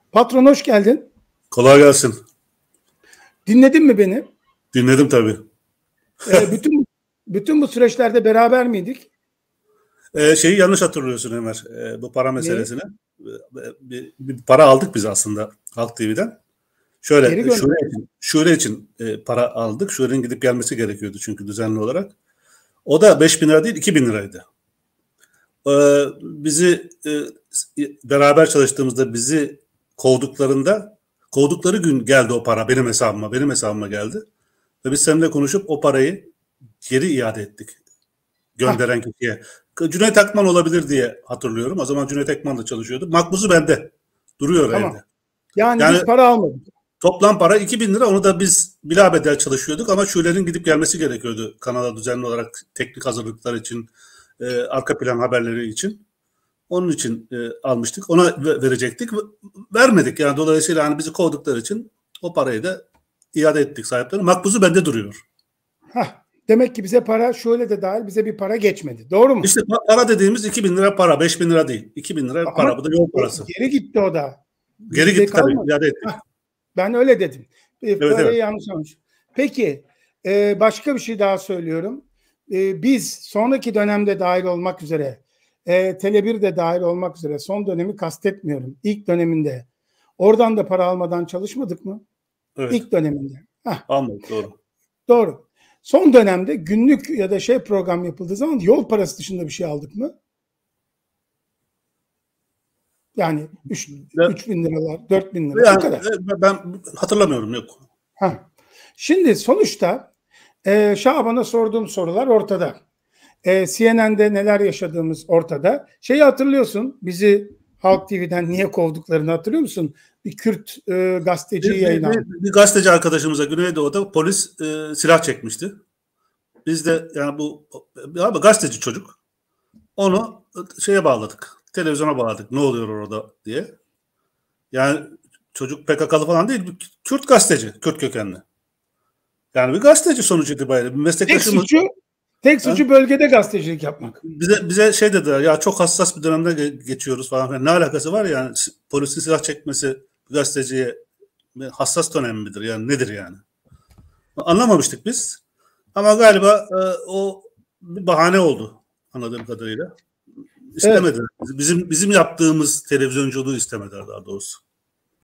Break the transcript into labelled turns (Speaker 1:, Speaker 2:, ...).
Speaker 1: Patron hoş geldin.
Speaker 2: Kolay gelsin.
Speaker 1: Dinledin mi beni?
Speaker 2: Dinledim tabii.
Speaker 1: Bütün bu süreçlerde beraber miydik?
Speaker 2: Şeyi yanlış hatırlıyorsun Ömer. Bu para meselesini. Bir para aldık biz aslında Halk TV'den. Şöyle şule için para aldık. Şule'nin gidip gelmesi gerekiyordu çünkü düzenli olarak. O da 5.000 lira değil 2.000 liraydı. Bizi beraber çalıştığımızda bizi kovdukları gün geldi o para benim hesabıma geldi. Ve biz seninle konuşup o parayı geri iade ettik. Gönderen kişiye. Cüneyt Akman olabilir diye hatırlıyorum. O zaman Cüneyt Akman da çalışıyordu. Makbuzu bende. Duruyor
Speaker 1: tamam.
Speaker 2: evde.
Speaker 1: Yani biz para almadık.
Speaker 2: Toplam para 2.000 lira. Onu da biz bilabedel çalışıyorduk ama Şule'nin gidip gelmesi gerekiyordu. Kanala düzenli olarak teknik hazırlıklar için, arka plan haberleri için. Onun için almıştık. Ona verecektik. Vermedik. Yani dolayısıyla hani bizi kovdukları için o parayı da iade ettik sahiplerine. Makbuzu bende duruyor.
Speaker 1: Demek ki bize para şöyle de dahil bize bir para geçmedi. Doğru mu?
Speaker 2: İşte para dediğimiz 2.000 lira para. 5.000 lira değil. 2.000 lira ama para. Bu da yol parası.
Speaker 1: Geri gitti o da.
Speaker 2: Geri gitti tabii. İade ettik.
Speaker 1: Ben öyle dedim.
Speaker 2: Evet.
Speaker 1: Yanlış olmuş. Peki başka bir şey daha söylüyorum. Biz sonraki dönemde dahil olmak üzere Tele1 de dahil olmak üzere son dönemi kastetmiyorum. İlk döneminde. Oradan da para almadan çalışmadık mı?
Speaker 2: Evet.
Speaker 1: İlk döneminde.
Speaker 2: Almadık, doğru.
Speaker 1: Doğru. Son dönemde günlük ya da program yapıldığı zaman yol parası dışında bir şey aldık mı? Yani 3.000 liralar, 4.000 lira.
Speaker 2: Yani, kadar. Ben hatırlamıyorum, yok.
Speaker 1: Şimdi sonuçta Şaban'a sorduğum sorular ortada. CNN'de neler yaşadığımız ortada. Şeyi hatırlıyorsun, bizi Halk TV'den niye kovduklarını hatırlıyor musun? Bir Kürt gazeteci yayınlandı.
Speaker 2: Bir gazeteci arkadaşımıza Güneydoğu'da polis silah çekmişti. Biz de yani bu gazeteci çocuk. Onu şeye bağladık. Televizyona bağladık. Ne oluyor orada diye. Yani çocuk PKK'lı falan değil. Bir Kürt gazeteci. Kürt kökenli. Yani bir gazeteci sonuç itibariyle. Bir meslektaşımız.
Speaker 1: Tek suçu bölgede gazetecilik yapmak.
Speaker 2: Bize şey dediler ya, çok hassas bir dönemde geçiyoruz falan. Ne alakası var yani, polisin silah çekmesi gazeteciye hassas dönem midir yani, nedir yani? Anlamamıştık biz. Ama galiba o bir bahane oldu anladığım kadarıyla. İstemediler. Evet. Bizim yaptığımız televizyonculuğu istemediler daha doğrusu.